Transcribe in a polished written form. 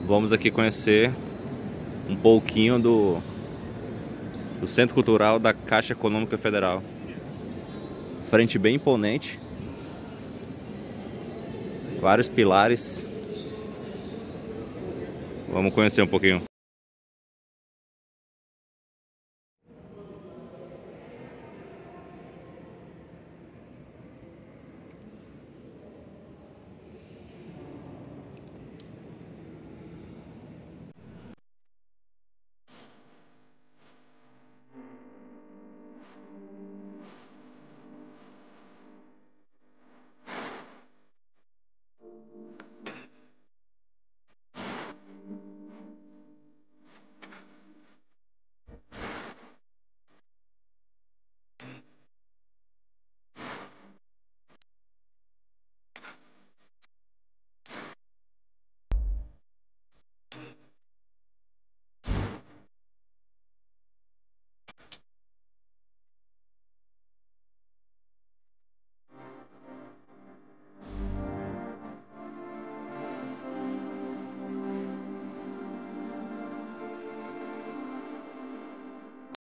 Vamos aqui conhecer um pouquinho do Centro Cultural da Caixa Econômica Federal. Frente bem imponente. Vários pilares. Vamos conhecer um pouquinho.